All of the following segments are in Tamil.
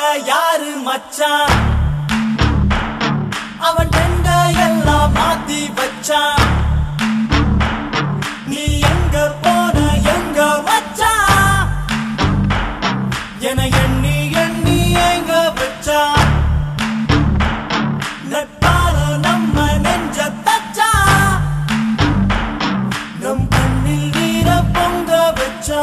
யாரு மச்சான் அவன் டெண்ட எல்லாம் மாத்தி வச்சான் நீ எங்க போன எங்க மச்சான் என எண்ணி எண்ணி எங்க வச்சான் நட்பால நம்ம நெஞ்ச தச்சா நம் கண்ணில் நீர பொங்க வச்சா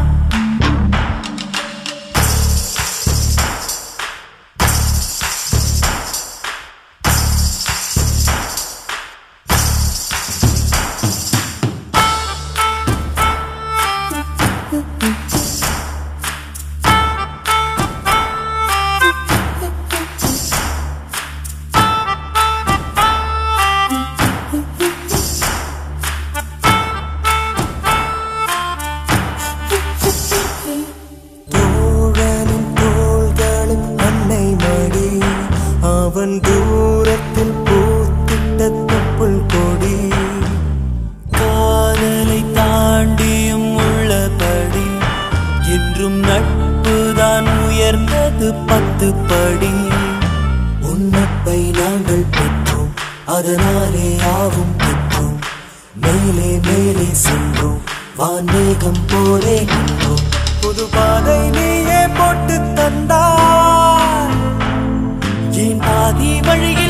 அவன் தூரத்தில் பூத்திட்ட தொப்புள் கொடி காதலை தாண்டியும் உள்ளபடி என்றும் நட்புதான் உயர்ந்தது 10 படி உன்னப்பை நாங்கள் பெற்றோம் அதனாலே ஆவும் பெற்றோம் மேலே மேலே சென்றோம் வான்மேகம் போலே நின்றோம் புது பாதை நீயே போட்டு தந்தாய் பாதி வழியில்